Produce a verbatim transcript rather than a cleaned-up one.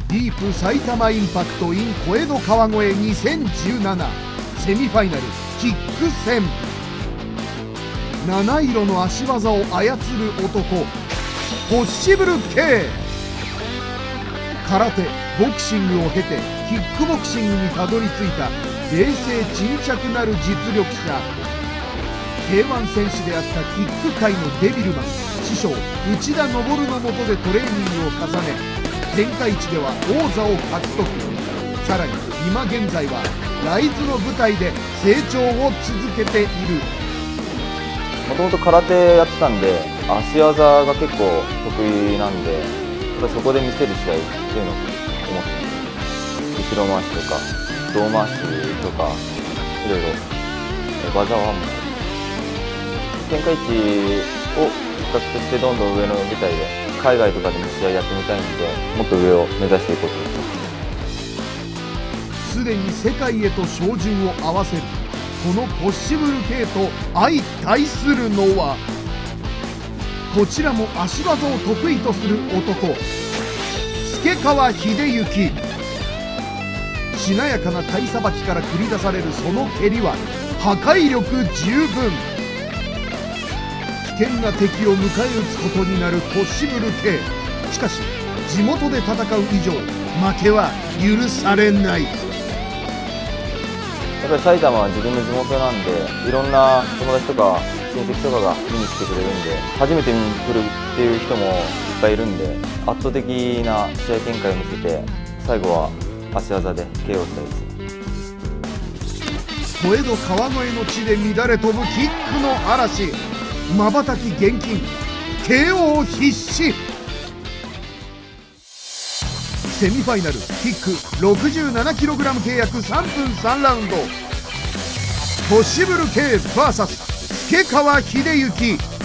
ディープ埼玉インパクト in 小江戸川越にせんじゅうななセミファイナルキック戦。七色の足技を操る男ポッシブル K。 空手ボクシングを経てキックボクシングにたどり着いた冷静沈着なる実力者。 ケーワン 選手であったキック界のデビルマン師匠内田昇の下でトレーニングを重ね、天下一では王座を獲得。さらに今現在はライズの舞台で成長を続けている。 もともと空手やってたんで足技が結構得意なんで、やっぱりそこで見せる試合っていうのを思ってます。後ろ回しとか胴回しとかいろいろ技はもう天下一をきっかけとしてどんどん上の舞台で海外とかでも試合やってみたいんで、もっと上を目指していこうと思ってます。 すでに世界へと照準を合わせるこのポッシブル K と相対するのは、こちらも足技を得意とする男助川秀幸。しなやかな体さばきから繰り出されるその蹴りは破壊力十分。危険な敵を迎え撃つことになるポッシブル K。 しかし地元で戦う以上負けは許されない。 やっぱり埼玉は自分の地元なんで、いろんな友達とか親戚とかが見に来てくれるんで、初めて見に来るっていう人もいっぱいいるんで、圧倒的な試合展開を見せて最後は足技で ケーオー したいです。 小江戸川越の地で乱れ飛ぶキックの嵐、まばたき厳禁 ケーオー 必至。セミファイナルキック ろくじゅうななキログラム 契約さんぷんさんラウンド、ポッシブル K ブイエス 助川秀幸。